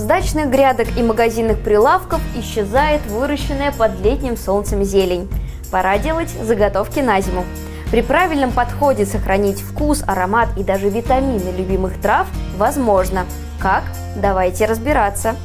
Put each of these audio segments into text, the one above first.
С дачных грядок и магазинных прилавков исчезает выращенная под летним солнцем зелень. Пора делать заготовки на зиму. При правильном подходе сохранить вкус, аромат и даже витамины любимых трав возможно. Как? Давайте разбираться.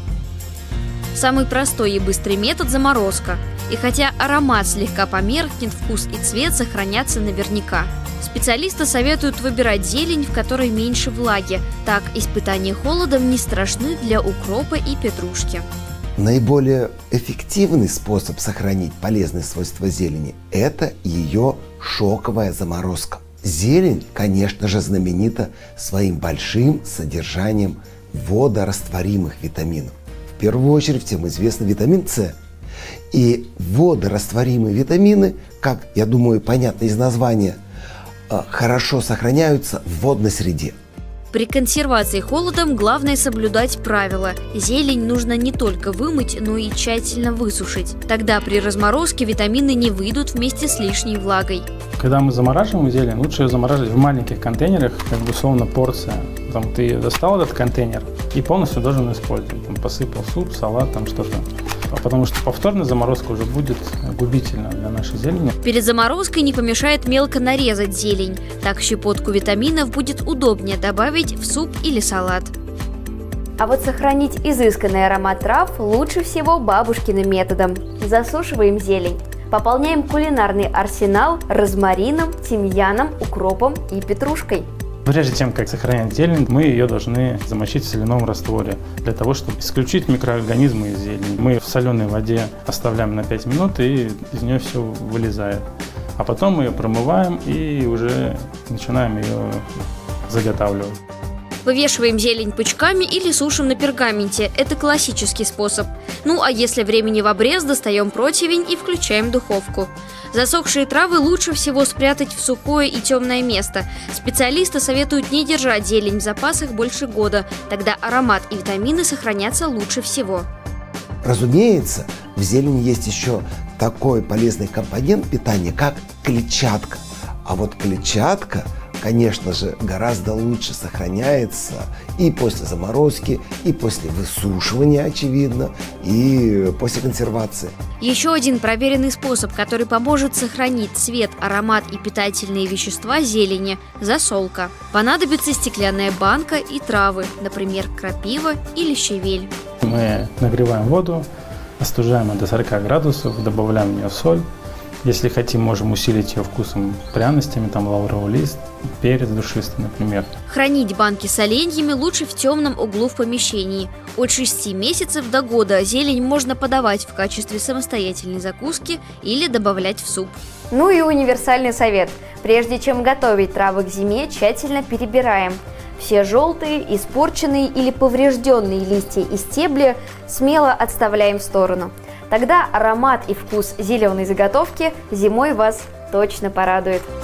Самый простой и быстрый метод – заморозка. И хотя аромат слегка померкнет, вкус и цвет сохранятся наверняка. Специалисты советуют выбирать зелень, в которой меньше влаги. Так испытания холодом не страшны для укропа и петрушки. Наиболее эффективный способ сохранить полезные свойства зелени – это ее шоковая заморозка. Зелень, конечно же, знаменита своим большим содержанием водорастворимых витаминов. В первую очередь всем известный витамин С. И водорастворимые витамины, как, я думаю, понятно из названия, хорошо сохраняются в водной среде. При консервации холодом главное соблюдать правила. Зелень нужно не только вымыть, но и тщательно высушить. Тогда при разморозке витамины не выйдут вместе с лишней влагой. Когда мы замораживаем зелень, лучше ее замораживать в маленьких контейнерах, как бы условно порция. Там ты достал этот контейнер и полностью должен использовать. Там посыпал суп, салат, там что-то. Потому что повторная заморозка уже будет губительна для нашей зелени. Перед заморозкой не помешает мелко нарезать зелень. Так щепотку витаминов будет удобнее добавить в суп или салат. А вот сохранить изысканный аромат трав лучше всего бабушкиным методом. Засушиваем зелень. Пополняем кулинарный арсенал розмарином, тимьяном, укропом и петрушкой. Прежде чем как сохранять зелень, мы ее должны замочить в соляном растворе, для того, чтобы исключить микроорганизмы из зелени. Мы в соленой воде оставляем на 5 минут, и из нее все вылезает. А потом мы ее промываем и уже начинаем ее заготавливать. Вывешиваем зелень пучками или сушим на пергаменте. Это классический способ. Ну а если времени в обрез, достаем противень и включаем духовку. Засохшие травы лучше всего спрятать в сухое и темное место. Специалисты советуют не держать зелень в запасах больше года. Тогда аромат и витамины сохранятся лучше всего. Разумеется, в зелени есть еще такой полезный компонент питания, как клетчатка. А вот клетчатка, конечно же, гораздо лучше сохраняется и после заморозки, и после высушивания, очевидно, и после консервации. Еще один проверенный способ, который поможет сохранить цвет, аромат и питательные вещества зелени – засолка. Понадобится стеклянная банка и травы, например, крапива или щавель. Мы нагреваем воду, остужаем до 40 градусов, добавляем в нее соль. Если хотим, можем усилить ее вкусом, пряностями, там лавровый лист, перец душистый, например. Хранить банки с оленьями лучше в темном углу в помещении. От 6 месяцев до года зелень можно подавать в качестве самостоятельной закуски или добавлять в суп. Ну и универсальный совет. Прежде чем готовить травы к зиме, тщательно перебираем. Все желтые, испорченные или поврежденные листья и стебли смело отставляем в сторону. Тогда аромат и вкус зеленой заготовки зимой вас точно порадует.